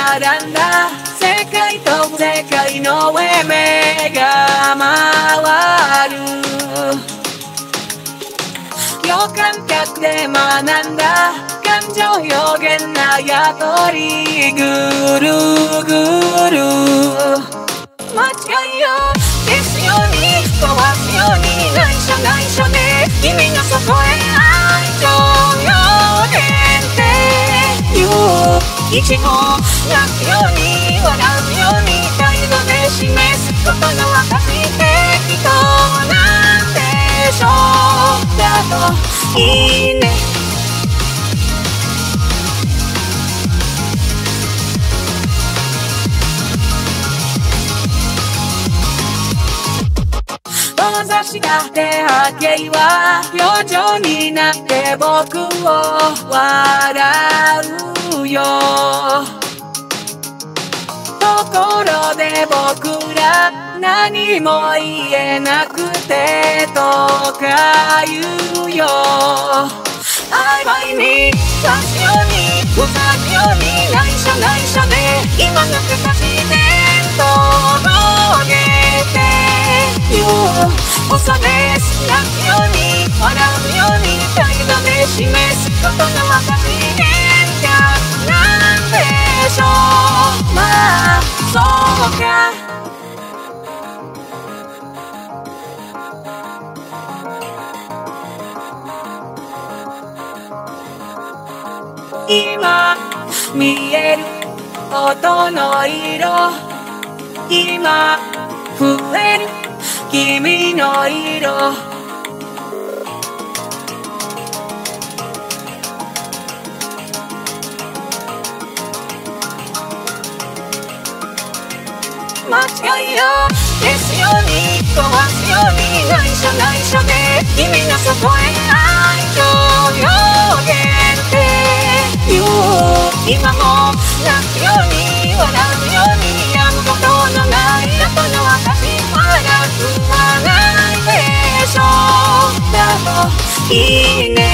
並んだ世界と世界の上目が回る有観客で学んだ感情表現なやとりぐるぐる間違いを消すように壊すように内緒内緒で君のそこへ愛情表現っていう一歩泣くように笑うように態度で示すことの証適当なんでしょうだといいね閉ざした手波形は表情になって僕を笑うよところで僕ら何も言えなくてとか言うよ曖昧に刺すように塞ぐように内緒内緒で今の形で届けてゆ嘘です泣くように笑うように態度で示すことの証変化なんでしょうまあそうか今見える音の色今増える君の色間違いを消すように壊すように内緒内緒で君のそこへ愛情表現っていう今も泣くように笑うようにやむことのない後の私笑くはないでしょうだといいね